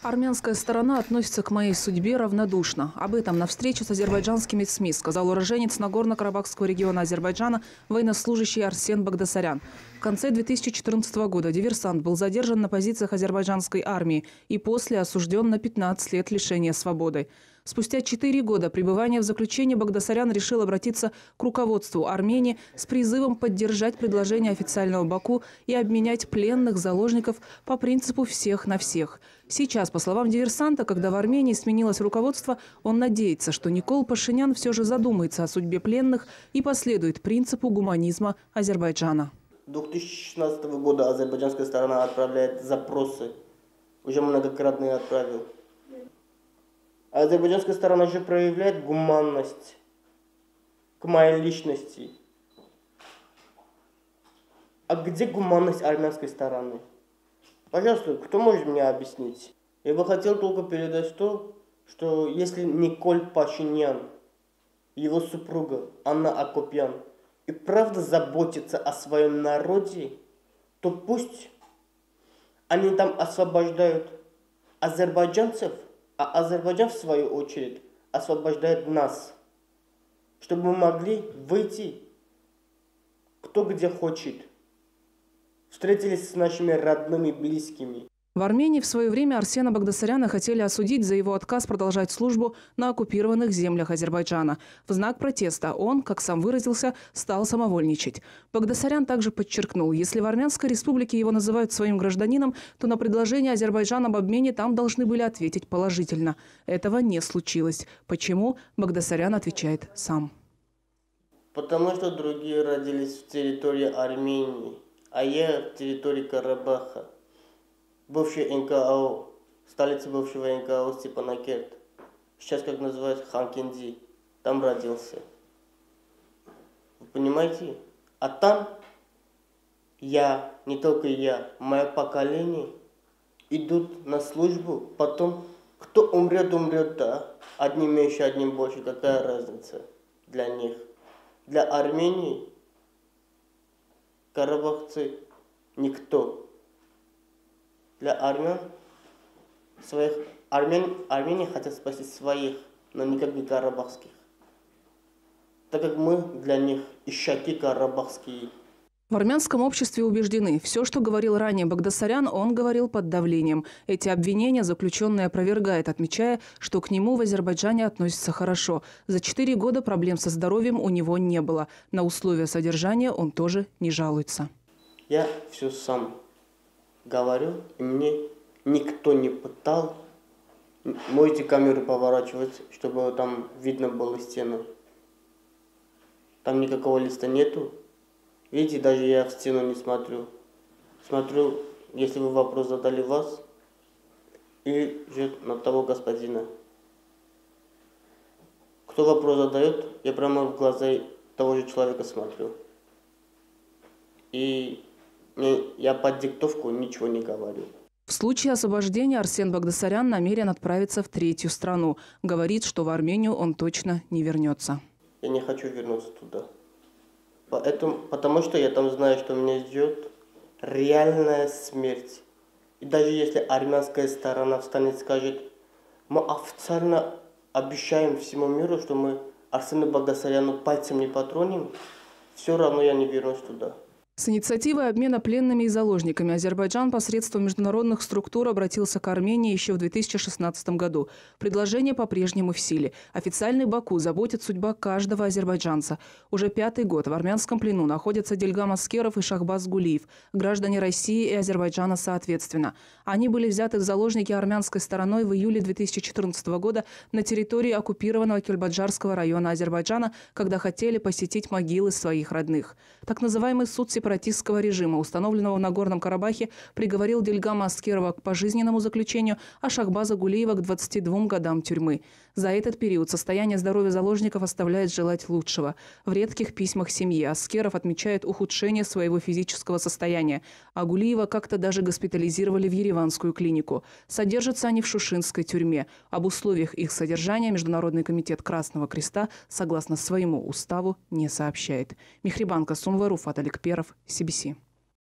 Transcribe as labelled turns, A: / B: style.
A: Армянская сторона относится к моей судьбе равнодушно. Об этом на встрече с азербайджанскими СМИ сказал уроженец Нагорно-Карабахского региона Азербайджана, военнослужащий Арсен Багдасарян. В конце 2014 года диверсант был задержан на позициях азербайджанской армии и после осужден на 15 лет лишения свободы. Спустя 4 года пребывания в заключении Багдасарян решил обратиться к руководству Армении с призывом поддержать предложение официального Баку и обменять пленных заложников по принципу «всех на всех». Сейчас, по словам диверсанта, когда в Армении сменилось руководство, он надеется, что Никол Пашинян все же задумается о судьбе пленных и последует принципу гуманизма Азербайджана.
B: 2016 года азербайджанская сторона отправляет запросы. Уже многократно отправил. Азербайджанская сторона же проявляет гуманность к моей личности. А где гуманность армянской стороны? Пожалуйста, кто может мне объяснить? Я бы хотел только передать то, что если Никол Пашинян, его супруга Анна Акопян, и правда заботится о своем народе, то пусть они там освобождают азербайджанцев, а Азербайджан, в свою очередь, освобождает нас, чтобы мы могли выйти кто где хочет. Встретились с нашими родными, близкими.
A: В Армении в свое время Арсена Багдасаряна хотели осудить за его отказ продолжать службу на оккупированных землях Азербайджана. В знак протеста он, как сам выразился, стал самовольничать. Багдасарян также подчеркнул, если в Армянской республике его называют своим гражданином, то на предложение Азербайджана об обмене там должны были ответить положительно. Этого не случилось. Почему? Багдасарян отвечает сам.
B: Потому что другие родились в территории Армении, а я в территории Карабаха. Бывший НКО, столица бывшего НКО Степанакерт. Сейчас как называют Ханкинди. Там родился. Вы понимаете? А там я, не только я, мое поколение идут на службу. Потом, кто умрет, умрет, да. Одним меньше, одним больше. Какая разница для них? Для Армении карабахцы никто. Для армян, Армения хотят спасти своих, но никак не карабахских. Так как мы для них ишаки карабахские.
A: В армянском обществе убеждены, все, что говорил ранее Багдасарян, он говорил под давлением. Эти обвинения заключенный опровергает, отмечая, что к нему в Азербайджане относятся хорошо. За 4 года проблем со здоровьем у него не было. На условия содержания он тоже не жалуется.
B: Я все сам говорю, и мне никто не пытал. Можете камеру поворачивать, чтобы там видно было стену. Там никакого листа нету. Видите, даже я в стену не смотрю. Смотрю, если вы вопрос задали вас, или же на того господина. Кто вопрос задает, я прямо в глаза того же человека смотрю. И я под диктовку ничего не говорю.
A: В случае освобождения Арсен Багдасарян намерен отправиться в 3-ю страну. Говорит, что в Армению он точно не вернется.
B: Я не хочу вернуться туда. Потому что я там знаю, что меня ждет реальная смерть. И даже если армянская сторона встанет и скажет, мы официально обещаем всему миру, что мы Арсену Багдасаряну пальцем не потронем, все равно я не вернусь туда.
A: С инициативой обмена пленными и заложниками Азербайджан посредством международных структур обратился к Армении еще в 2016 году. Предложение по-прежнему в силе. Официальный Баку заботит судьба каждого азербайджанца. Уже 5-й год в армянском плену находятся Дильгам Аскеров и Шахбаз Гулиев, граждане России и Азербайджана соответственно. Они были взяты в заложники армянской стороной в июле 2014 года на территории оккупированного Кельбаджарского района Азербайджана, когда хотели посетить могилы своих родных. Так называемый суд сепаратистского режима, установленного в Нагорном Карабахе, приговорил Дильгама Аскерова к пожизненному заключению, а Шахбаза Гулиева к 22 годам тюрьмы. За этот период состояние здоровья заложников оставляет желать лучшего. В редких письмах семьи Аскеров отмечает ухудшение своего физического состояния, а Гулиева как-то даже госпитализировали в Ереванскую клинику. Содержатся они в Шушинской тюрьме. Об условиях их содержания Международный комитет Красного Креста, согласно своему уставу, не сообщает. Мехрибан Касумова, Руфат Аликперов, CBC.